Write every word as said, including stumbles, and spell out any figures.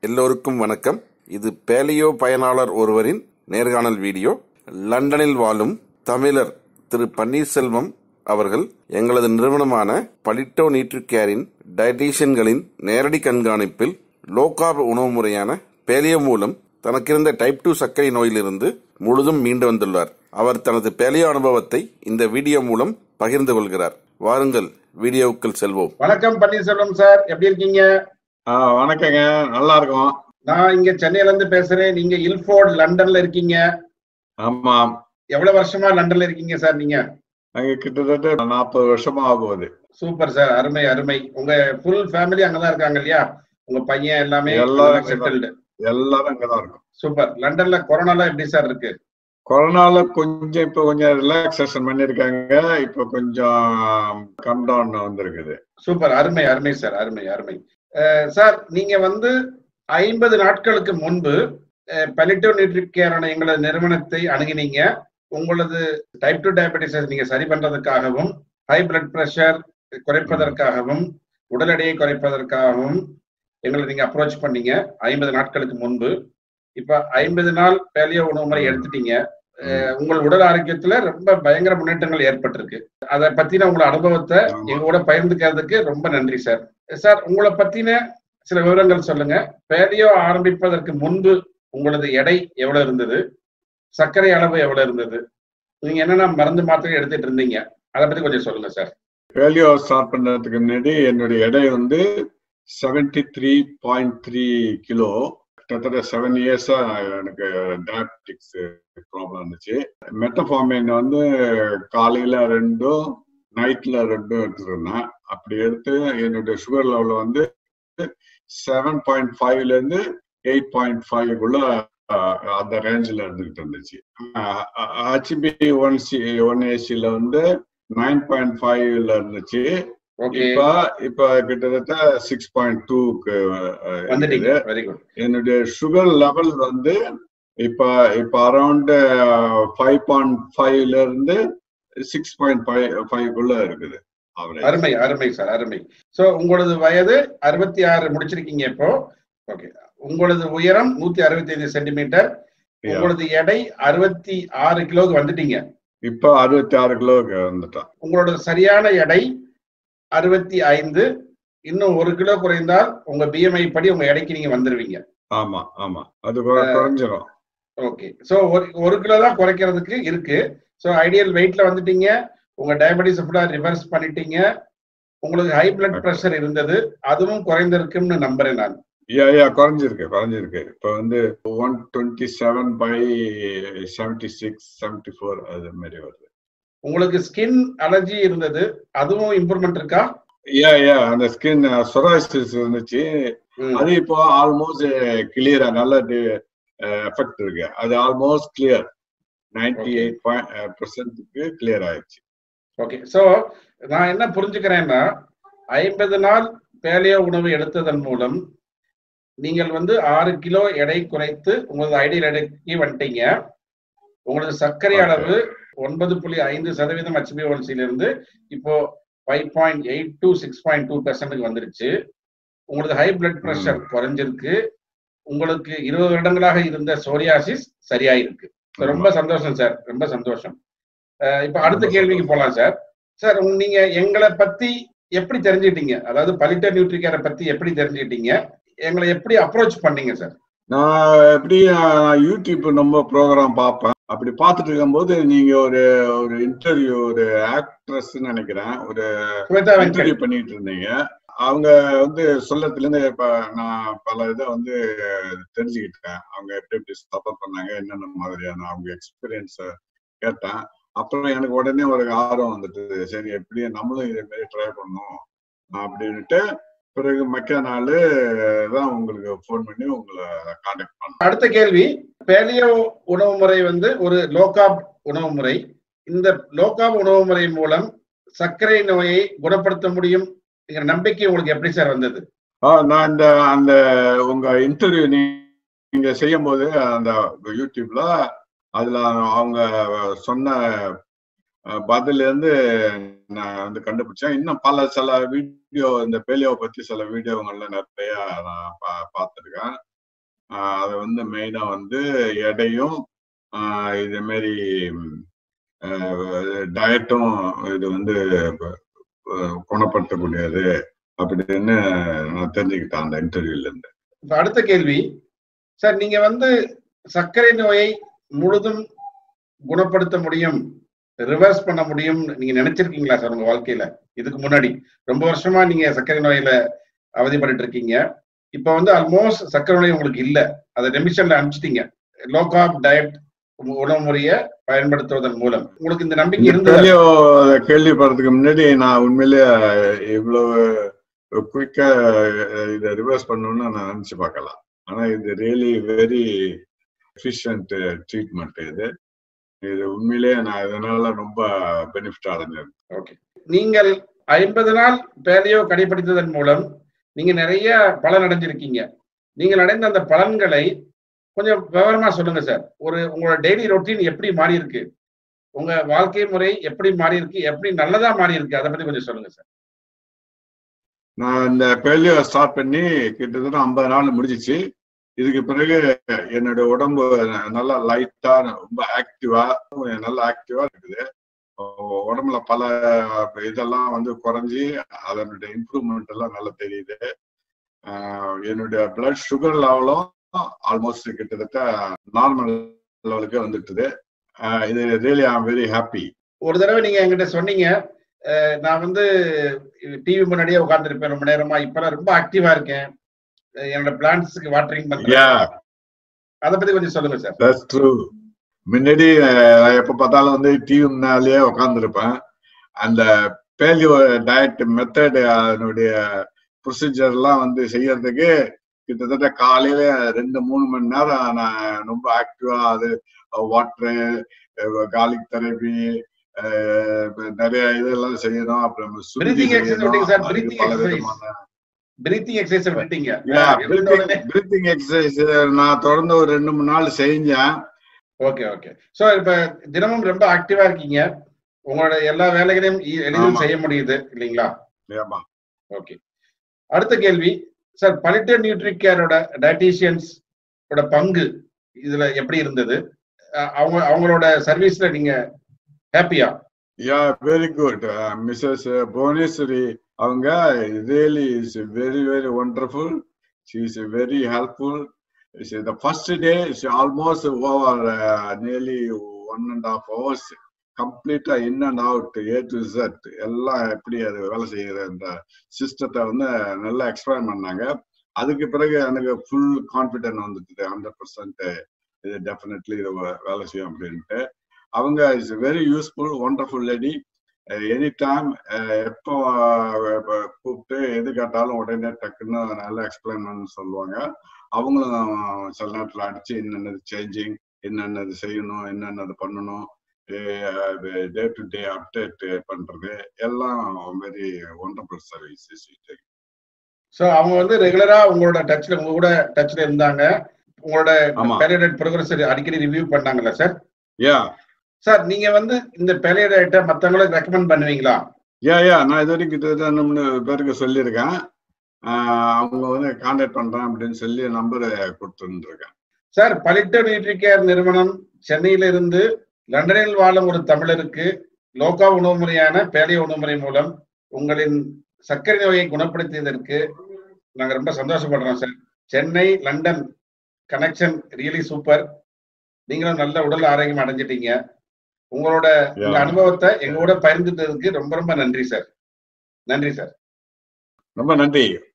எல்லோருக்கும் வணக்கம். இது பேலியோ பயனாளர் ஒருவரின் நேர்காணல் வீடியோ. லண்டனில் வாழும் தமிழர் திரு பன்னீர்செல்வம் அவர்கள் எங்களது நிறுவனமான பலிட்டோ நியூட்ரிகேரின் டயட்டீஷியன்களின் நேரடி கண்காணிப்பில் லோ கார்ப் உணவு முறையான பேலியோ மூலம் தனக்கிருந்த டைப் டூ சர்க்கரை நோயிலிருந்து முழுதும் மீண்டு வந்துள்ளார். அவர் தனது பேலியோ அனுபவத்தை இந்த வீடியோ மூலம் பகிர்ந்து கொள்கிறார். வாருங்கள் வீடியோவுக்குள் செல்வோம். வணக்கம் பன்னீர்செல்வம் சார், எப்படி இருக்கீங்க? வணக்கங்க, நல்லா இருக்கும். நான் இங்க சென்னையில இருந்து பேசுறேன். நீங்க இல்ஃபோர்ட் லண்டன்ல இருக்கீங்க. ஆமா. எவ்வளவு வருஷமா லண்டன்ல இருக்கீங்க சார் நீங்க? அங்க கிட்டத்தட்ட நாற்பது வருஷமா ஆகுது. சூப்பர் சார், அருமை அருமை. உங்க ஃபுல் ஃபேமிலி அங்கதான் இருக்காங்க இல்லையா? உங்க பையன் எல்லாமே எல்லாரும் செட்டில்டு? எல்லாரும் அங்கதான் இருக்கும். சூப்பர். லண்டன்ல கொரோனா எப்படி சார் இருக்கு? கொரோனால கொஞ்சம் இப்ப கொஞ்சம் ரிலாக்ஸேஷன் பண்ணிருக்காங்க. இப்ப கொஞ்சம் கம் டவுன் வந்திருக்குது. சூப்பர், அருமை அருமை சார், அருமை அருமை. சார், நீங்க வந்து ஐம்பது நாட்களுக்கு முன்பு பலிட்டோ நியூட்ரிகேரான எங்களது நிறுவனத்தை அணுகினீங்க. உங்களது டைப் டூ டயபெட்டிஸ் நீங்க சரி பண்றதுக்காகவும், ஹை பிளட் பிரஷர் குறைப்பதற்காகவும், உடல் எடையை குறைப்பதற்காகவும் எங்களை நீங்க அப்ரோச் பண்ணீங்க ஐம்பது நாட்களுக்கு முன்பு. இப்ப ஐம்பது நாள் பேலியோ உணவு முறை எடுத்துட்டீங்க. உங்கள் உடல் ஆரோக்கியத்துல ரொம்ப பயங்கர முன்னேற்றங்கள் ஏற்பட்டிருக்கு. அதை பத்தின உங்களோட அனுபவத்தை எங்க கூட பகிர்ந்துக்கிறதுக்கு ரொம்ப நன்றி சார். சார், உங்களை பத்தின சில விவரங்கள் சொல்லுங்க. பேலியோ ஆரம்பிப்பதற்கு முன்பு உங்களது எடை எவ்வளவு இருந்தது? சர்க்கரை அளவு எவ்வளவு இருந்தது? நீங்க என்னென்ன மருந்து மாத்திரை எடுத்துட்டு இருந்தீங்க? அதை பத்தி கொஞ்சம் சொல்லுங்க சார். பேலியோ ஸ்டார்ட் பண்றதுக்கு முன்னாடி என்னுடைய எடை வந்து seventy three point three kilo. கிட்டத்தட்ட செவன் இயர்ஸா எனக்கு டயபெட்டிக்ஸ் ப்ராப்ளம் இருந்துச்சு. மெட்டஃபார்மின் வந்து காலையில ரெண்டும் நைட்ல ரெண்டும் எடுத்துருந்தேன். அப்படி எடுத்து என்னுடைய சுகர் லெவல் வந்து செவன் பாயிண்ட் ஃபைவ்ல இருந்து எயிட் பாயிண்ட் ஃபைவ்க்குள்ள அந்த ரேஞ்சில் இருந்துகிட்டு இருந்துச்சு. ஹெச்பி ஒன் சி ஒன் ஏசில வந்து நைன் பாயிண்ட் ஃபைவ்ல இருந்துச்சு. இப்ப இப்ப கிட்டத்தட்ட சிக்ஸ் பாயிண்ட் டூக்கு என்னுடைய சுகர் லெவல் வந்து இப்ப இப்ப அரௌண்ட் ஃபைவ் பாயிண்ட் ஃபைவ்ல இருந்து சிக்ஸ் பாயிண்ட் ஃபைவ் ஃபைவ்க்குள்ள இருக்குது. அருமை அருமை சார், அருமை. சோ உங்களது வயது அறுபத்தி ஆறு முடிச்சிருக்கீங்க இப்போ. ஓகே. உங்களது உயரம் நூத்தி அறுபத்தி ஐந்து சென்டிமீட்டர். உங்களது எடை அறுபத்தி ஆறு கிலோக்கு வந்துட்டீங்க. இப்ப அறுபத்தி ஆறு கிலோக்கு வந்துட்டோம். உங்களோட சரியான எடை அறுபத்தி ஐந்து. இன்னும் ஒரு கிலோ குறைந்தால் உங்க பிஎம்ஐ படி உங்க எடைக்கு நீங்க வந்துருவீங்க. ஆமா ஆமா, அது குறைஞ்சிரும். ஓகே. சோ ஒரு கிலோ தான் குறைக்கிறதுக்கு இருக்கு. சோ ஐடியல் வெயிட்ல வந்துட்டீங்க. உங்க டயபெட்டிஸ் ஃபுல்லா ரிவர்ஸ் பண்ணிட்டீங்க. உங்களுக்கு ஹை பிளட் பிரஷர் இருந்தது, அதுவும் குறைந்திருக்கும்னு நம்புறேன் நான். யா யா குறைஞ்சிருக்கு குறைஞ்சிருக்கு இப்ப வந்து one twenty seven by seventy six seventy four அது மாதிரி வருது. உங்களுக்கு ஸ்கின் அலர்ஜி இருந்தது, அதுவும் இம்ப்ரூவ்மெண்ட் இருக்கா? யா யா அந்த ஸ்கின் சொராசிஸ் இருந்துச்சு. அது இப்போ ஆல்மோஸ்ட் கிளியரா நல்ல எஃபெக்ட் இருக்கு. அது ஆல்மோஸ்ட் கிளியர், நைன்டி எயிட் பர்சன்ட்க்கு கிளியர் ஆயிடுச்சு. ஓகே. சோ நான் என்ன புரிஞ்சுக்கிறேன்னா, ஐம்பது நாள் பேலியோ உணவு எடுத்ததன் மூலம் நீங்கள் வந்து ஆறு கிலோ எடை குறைத்து உங்களது ஐடியல் எடைக்கு வந்துட்டீங்க. உங்களது சர்க்கரை அளவு ஒன்பது புள்ளி ஐந்து சதவீதம் ஹெச்பி ஒன் சில இருந்து இப்போ five point eight to six point two பெர்சென்ட்க்கு வந்துருச்சு. உங்களது ஹை பிளட் பிரஷர் குறைஞ்சிருக்கு. உங்களுக்கு இருபது வருடங்களாக இருந்த சோரியாசிஸ் சரியாயிருக்கு. ரொம்ப சந்தோஷம் சார், ரொம்ப சந்தோஷம். இப்ப அடுத்த கேள்விக்கு போலாம் சார். சார், நீங்க எங்களை பத்தி எப்படி தெரிஞ்சுக்கிட்டீங்க? அதாவது பலிட்டோ நியூட்ரிகேரை பத்தி எப்படி தெரிஞ்சுக்கிட்டீங்க? எங்களை எப்படி அப்ரோச் பண்ணீங்க சார்? நான் எப்படி யூடியூப் நம்ம ப்ரோக்ராம் பார்ப்பேன். அப்படி பார்த்துட்டு இருக்கும்போது நீங்க ஒரு ஒரு இன்டர்வியூ, ஒரு ஆக்ட்ரஸ் நினைக்கிறேன், ஒரு இன்டர்வியூ பண்ணிட்டு இருந்தீங்க. அவங்க வந்து சொல்லத்துல இருந்து இப்ப நான் பல இதை வந்து தெரிஞ்சுக்கிட்டேன். அவங்க எப்படி எப்படி சப்போர்ட் பண்ணாங்க, என்னென்ன மாதிரியான அவங்க எக்ஸ்பீரியன்ஸ கேட்டேன். அப்புறம் எனக்கு உடனே ஒரு ஆர்வம் வந்துட்டு, சரி எப்படி நம்மளும் இதே மாதிரி ட்ரை பண்ணணும் அப்படின்ட்டு பிறகு மக்க நாள் தான் உங்களுக்கு போன் பண்ணி உங்களை கான்டாக்ட் பண்ணேன். அடுத்த கேள்வி, பேலியோ உணவு முறை வந்து ஒரு லோ கார்ப் உணவு முறை. இந்த லோ கார்ப் உணவு முறை மூலம் சர்க்கரை நோயை குணப்படுத்த முடியும் நம்பிக்கை உங்களுக்கு எப்படி சார் வந்தது? நான் இந்த அந்த உங்க இன்டர்வியூ நீங்க செய்யும் போது அந்த யூடியூப்ல அதுல அவங்க சொன்ன பதில இருந்து நான் வந்து கண்டுபிடிச்சேன். இன்னும் பல சில வீடியோ இந்த பேலியோ பத்தி சில வீடியோங்கள்ல நிறைய நான் பா பார்த்துருக்கேன். அதை வந்து மெயினா வந்து எடையும் இதே மாதிரி டயட்டும் இது வந்து குணப்படுத்தக்கூடியது அப்படின்னு நான் தெரிஞ்சுக்கிட்டேன் அந்த இன்டர்வியூல இருந்து. அடுத்த கேள்வி சார், நீங்க வந்து சர்க்கரை நோயை முழுதும் குணப்படுத்த முடியும், ரிவர்ஸ் பண்ண முடியும் நீங்க நினைச்சிருக்கீங்களா சார் உங்க வாழ்க்கையில? இதுக்கு முன்னாடி ரொம்ப வருஷமா நீங்க சர்க்கரை நோயில அவதிப்பட்டு இருக்கீங்க. இப்ப வந்து ஆல்மோஸ்ட் சர்க்கரை நோய் உங்களுக்கு இல்ல, அதை ரெமிஷன்ல அனுப்பிச்சிட்டீங்க. லோ கார்ப் டயட் உணவு முறையை பயன்படுத்துவதன் மூலம் உங்களுக்கு இந்த நம்பிக்கை இருந்தது? கேள்விப்படுறதுக்கு முன்னாடி நான் உண்மையிலேயே இவ்வளவு குயிக்கா இதை ரிவர்ஸ் பண்ணணும்னு நான் நினைச்சு பார்க்கலாம். ஆனா இது ரியலி வெரி எஃபிஷியன்ட் ட்ரீட்மெண்ட். இது இது உண்மையிலேயே நான் இதனால ரொம்ப பெனிஃபிட் அடைஞ்சேன். ஓகே, நீங்கள் ஐம்பது நாள் பேலியோ கடைபிடித்ததன் மூலம் நீங்க நிறைய பலன் அடைஞ்சிருக்கீங்க. நீங்கள் அடைந்த அந்த பலன்களை கொஞ்சம் விவரமா சொல்லுங்க சார். ஒரு உங்களோட டெய்லி ரொட்டீன் எப்படி மாறி இருக்கு, உங்க வாழ்க்கை முறை எப்படி மாறி இருக்கு, எப்படி நல்லதா மாறி இருக்கு, அதை பத்தி கொஞ்சம் சொல்லுங்க சார். நான் இந்த பேலியோ ஸ்டார்ட் பண்ணி கிட்டத்தட்ட ஐம்பது நாள் முடிஞ்சிச்சு. இதுக்கு பிறகு என்னோட உடம்பு நல்லா லைட்டா ரொம்ப ஆக்டிவா நல்லா ஆக்டிவா இருக்குது. உடம்புல பல இதெல்லாம் வந்து குறைஞ்சி அதனுடைய இம்ப்ரூவ்மெண்ட் எல்லாம் நல்லா தெரியுது. என்னுடைய பிளட் சுகர் லெவலும் ஆல்மோஸ்ட் கிட்டத்தட்ட நார்மல் லெவலுக்கு வந்துட்டுது. இது really I am very happy. ஒரு தடவை நீங்க என்கிட்ட சொன்னீங்க, நான் வந்து டிவி முன்னாடியே உட்கார்ந்துருப்பேன் ரொம்ப நேரமா, இப்பெல்லாம் ரொம்ப ஆக்டிவா இருக்கேன், என்னோட பிளான்ட்ஸ்க்கு வாட்டரிங் பண்றேன். அதை பத்தி கொஞ்சம் சொல்லுங்க சார். That's true. முன்னாடி எப்ப பார்த்தாலும் வந்து டிவி முன்னாலேயே உட்கார்ந்துருப்பேன். அந்த பேலியோ டயட் மெத்தட் அதனுடைய ப்ரொசீஜர் எல்லாம் வந்து செய்யறதுக்கு கிட்டத்தட்ட காலையில ரெண்டு மூணு மணி நேரம் நான் ரொம்ப ஆக்டிவா அது வாட்டரு, கார்லிக் தெரப்பி, நிறைய இதெல்லாம் செய்யணும். அப்புறம் பிரீத்திங் எக்ஸசைஸ் நான் தொடர்ந்து ஒரு ரெண்டு மூணு நாள் செஞ்சேன். Okay okay. சோ இப்ப தினமும் ரொம்ப ஆக்டிவா இருக்கீங்க, உங்களோட எல்லா வேலைகளையும் எளிதில் செய்ய முடியுது இல்லைங்களா? ஓகே. அடுத்த கேள்வி சார், பலிட்டோ நியூட்ரிகேரோட டயட்டீஷியன்ஸ் பங்கு இதுல எப்படி இருந்தது? அவங்க அவங்களோட சர்வீஸ்ல நீங்க ஹாப்பியா? Yeah, very good. Mrs Bhuvaneswari அவங்க really is very very wonderful. She is very helpful. The first day she almost over uh, nearly one and a half hours complete in and out A to Z எல்லாம் எப்படி அது வேலை செய்யற அந்த சிஸ்டத்தை வந்து நல்லா எக்ஸ்பிளைன் பண்ணாங்க. அதுக்கு பிறகு எனக்கு ஃபுல் கான்ஃபிடென்ட் வந்துட்டு ஹண்ட்ரட் பர்சன்ட் இது டெஃபினெட்லி இது வேலை செய்யும் அப்படின்ட்டு. அவங்க is very useful, wonderful lady. Any time எப்போ கூப்பிட்டு எது கேட்டாலும் உடனே டக்குன்னு நல்லா எக்ஸ்பிளைன் பண்ண சொல்லுவாங்க. அவங்களும் சில நேரத்தில் அடிச்சு என்னென்னது சேஞ்சிங், என்னென்னது செய்யணும், என்னென்னது பண்ணணும், டே டு டே அப்டேட் பண்றது எல்லாம் வெரி ஒண்டர்ஃபுல் சர்வீஸ். ஸோ அவங்க வந்து ரெகுலரா உங்களோட டச்ல உங்க கூட டச்ல இருந்தாங்க, உங்களோட பேலியோ ப்ரோக்ரஸ் அடிக்கடி ரிவ்யூ பண்ணாங்கல்ல சார்? யா சார், நீங்க வந்து இந்த பேலியோ டயட்டை மற்றவங்களுக்கு ரெக்கமெண்ட் பண்ணுவீங்களா? யா யா நான் இது வரைக்கும் கிட்டத்தட்ட மூணு பேருக்கு சொல்லியிருக்கேன். அவங்க வந்து கான்டாக்ட் பண்றேன் அப்படின்னு சொல்லி நம்பரை கொடுத்துருக்கேன். சார், பலிட்டோ நியூட்ரிகேர் நிறுவனம் சென்னையில இருந்து லண்டனில் வாழும் ஒரு தமிழருக்கு லோகா உணவு முறையான பேலியோ உணவு முறை மூலம் உங்களின் சர்க்கரை நோயை குணப்படுத்தியதற்கு நாங்க ரொம்ப சந்தோஷப்படுறோம் sir. Chennai London connection really super. நீங்களும் நல்ல உடல் ஆரோக்கியம் அடைஞ்சிட்டீங்க. உங்களோட இந்த அனுபவத்தை எங்களோட பகிர்ந்துட்டதுக்கு ரொம்ப ரொம்ப நன்றி சார். நன்றி சார். ரொம்ப நன்றி.